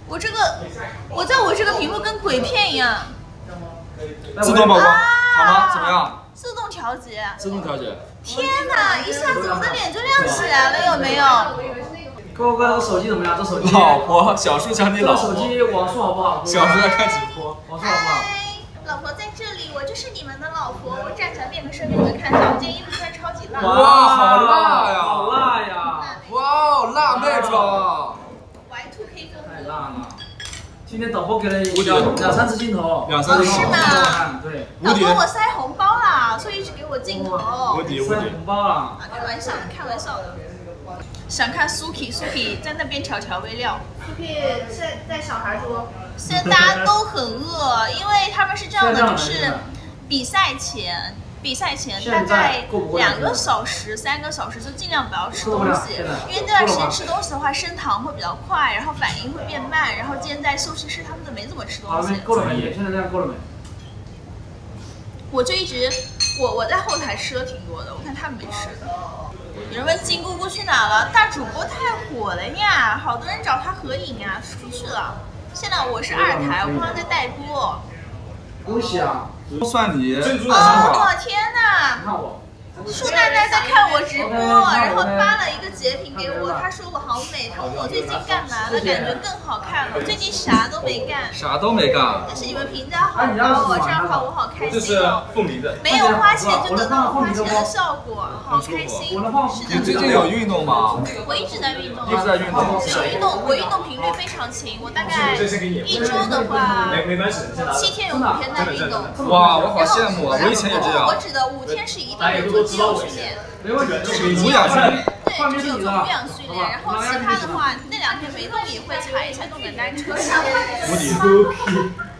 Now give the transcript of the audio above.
我在我这个屏幕跟鬼片一样。 自动曝光，好吗？怎么样？ 自动调节。 自动调节。 天哪！一下子我的脸就亮起来了，有没有？ 哥哥，这手机怎么样？这手机。 老婆，小叔讲你老婆。 这手机网速好不好？ 小叔在看直播， 网速好不好？ 老婆在这里，我就是你们的老婆。我站起来变个身，你们看到，我今天衣服穿超级辣。 哇，好辣呀！ 好辣呀！ 哇，辣妹装。 Y2K 风太辣了。今天导播给了2-3次镜头 ，2-3次镜头。 是吗？ 对。 导播我塞红包啦，所以一直给我镜头。 塞红包了。 开玩笑的，开玩笑的。想看 Suki 在那边调味料。 Suki 在小孩桌。 现在大家都很饿，因为他们是这样的，就是比赛前大概2个小时、3个小时就尽量不要吃东西，因为那段时间吃东西的话，升糖会比较快，然后反应会变慢。然后今天在休息室，他们都没怎么吃东西。 够了没？现在这样够了没？ 我就一直我在后台吃了挺多的，我看他们没吃。有人问金姑姑去哪了？大主播太火了呀，好多人找她合影呀，出去了。现在我是2台，我刚刚在带播。 恭喜啊！ 蒜泥。 哦天哪！舒奶奶在看我直播，然后发了一个截屏给我，她说我好美，她问我最近干嘛了，感觉更好看了。我最近啥都没干。 啥都没干。 但是你们评价好高，这样的话我好开心哦。 这是凤梨的。 没有花钱就得到花钱的效果，好开心。 你最近有运动吗？ 我一直在运动。 一直在运动。 我运动频率非常勤，我大概1周的话，7天有5天在运动。 哇，我好羡慕啊！我以前也这样。 我指的5天是一定有做肌肉训练， 就是无氧训练。 对，就是有做无氧训练，然后其他的话，那2天没动也会踩一下动感单车。 无敌。